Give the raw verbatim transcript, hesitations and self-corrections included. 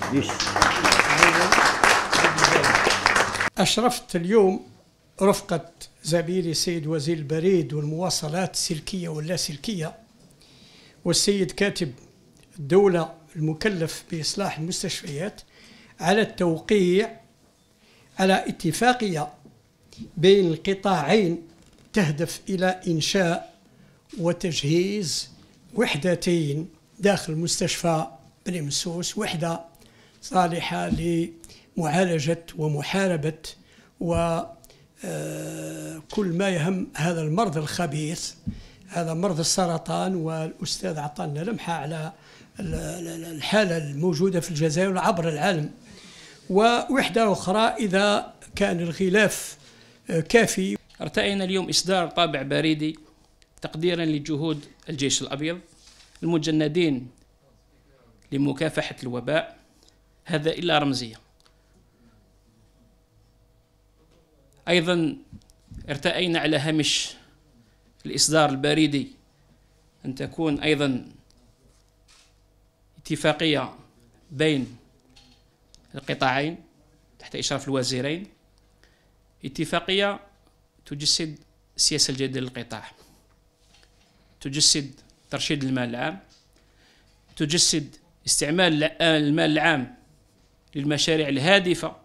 أشرفت اليوم رفقة زميلي السيد وزير البريد والمواصلات السلكية واللاسلكية والسيد كاتب الدولة المكلف بإصلاح المستشفيات على التوقيع على اتفاقية بين القطاعين تهدف إلى إنشاء وتجهيز وحدتين داخل مستشفى بني مسوس، وحدة صالحة لمعالجة ومحاربة وكل ما يهم هذا المرض الخبيث، هذا مرض السرطان. والأستاذ عطانا لمحة على الحالة الموجودة في الجزائر وعبر العالم. ووحدة أخرى إذا كان الغلاف كافي. ارتأينا اليوم إصدار طابع بريدي تقديرا لجهود الجيش الأبيض المجندين لمكافحة الوباء، هذا إلا رمزية. أيضا ارتأينا على هامش الإصدار البريدي أن تكون أيضا اتفاقية بين القطاعين تحت إشراف الوزيرين، اتفاقية تجسد السياسة الجديدة للقطاع، تجسد ترشيد المال العام، تجسد استعمال المال العام للمشاريع الهادفة